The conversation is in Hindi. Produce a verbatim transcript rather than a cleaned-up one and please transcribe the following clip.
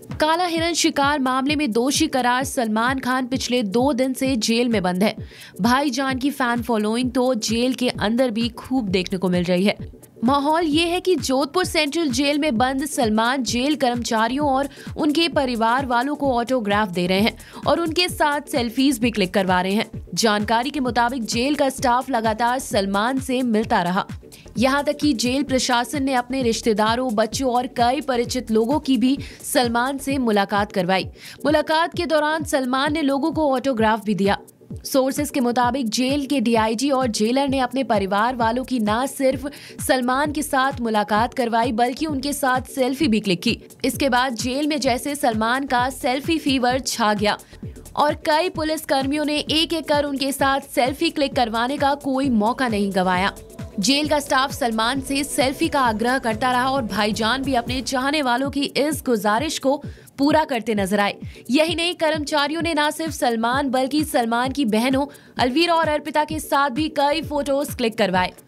काला हिरन शिकार मामले में दोषी करार सलमान खान पिछले दो दिन से जेल में बंद है। भाईजान की फैन फॉलोइंग तो जेल के अंदर भी खूब देखने को मिल रही है। माहौल ये है कि जोधपुर सेंट्रल जेल में बंद सलमान जेल कर्मचारियों और उनके परिवार वालों को ऑटोग्राफ दे रहे हैं और उनके साथ सेल्फीज भी क्लिक करवा रहे हैं। जानकारी के मुताबिक जेल का स्टाफ लगातार सलमान से मिलता रहा। यहाँ तक कि जेल प्रशासन ने अपने रिश्तेदारों, बच्चों और कई परिचित लोगों की भी सलमान से मुलाकात करवाई। मुलाकात के दौरान सलमान ने लोगों को ऑटोग्राफ भी दिया। सोर्सेस के मुताबिक जेल के डीआईजी और जेलर ने अपने परिवार वालों की न सिर्फ सलमान के साथ मुलाकात करवाई बल्कि उनके साथ सेल्फी भी क्लिक की। इसके बाद जेल में जैसे सलमान का सेल्फी फीवर छा गया और कई पुलिस कर्मियों ने एक एक कर उनके साथ सेल्फी क्लिक करवाने का कोई मौका नहीं गंवाया। जेल का स्टाफ सलमान से सेल्फी का आग्रह करता रहा और भाईजान भी अपने चाहने वालों की इस गुजारिश को पूरा करते नजर आए। यही नहीं, कर्मचारियों ने न सिर्फ सलमान बल्कि सलमान की बहनों अलवीरा और अर्पिता के साथ भी कई फोटोज क्लिक करवाए।